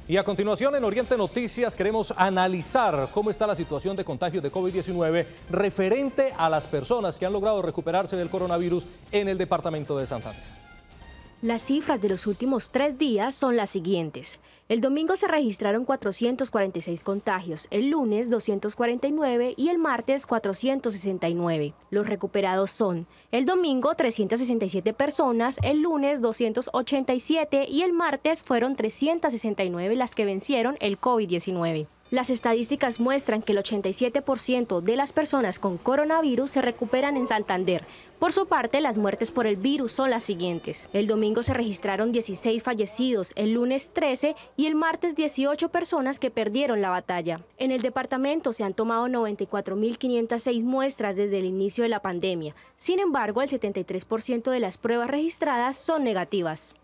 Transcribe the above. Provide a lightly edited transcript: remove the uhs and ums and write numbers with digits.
Y a continuación en Oriente Noticias queremos analizar cómo está la situación de contagios de COVID-19 referente a las personas que han logrado recuperarse del coronavirus en el departamento de Santander. Las cifras de los últimos 3 días son las siguientes. El domingo se registraron 446 contagios, el lunes 249 y el martes 469. Los recuperados son el domingo 367 personas, el lunes 287 y el martes fueron 369 las que vencieron el COVID-19. Las estadísticas muestran que el 87% de las personas con coronavirus se recuperan en Santander. Por su parte, las muertes por el virus son las siguientes. El domingo se registraron 16 fallecidos, el lunes 13 y el martes 18 personas que perdieron la batalla. En el departamento se han tomado 94.506 muestras desde el inicio de la pandemia. Sin embargo, el 73% de las pruebas registradas son negativas.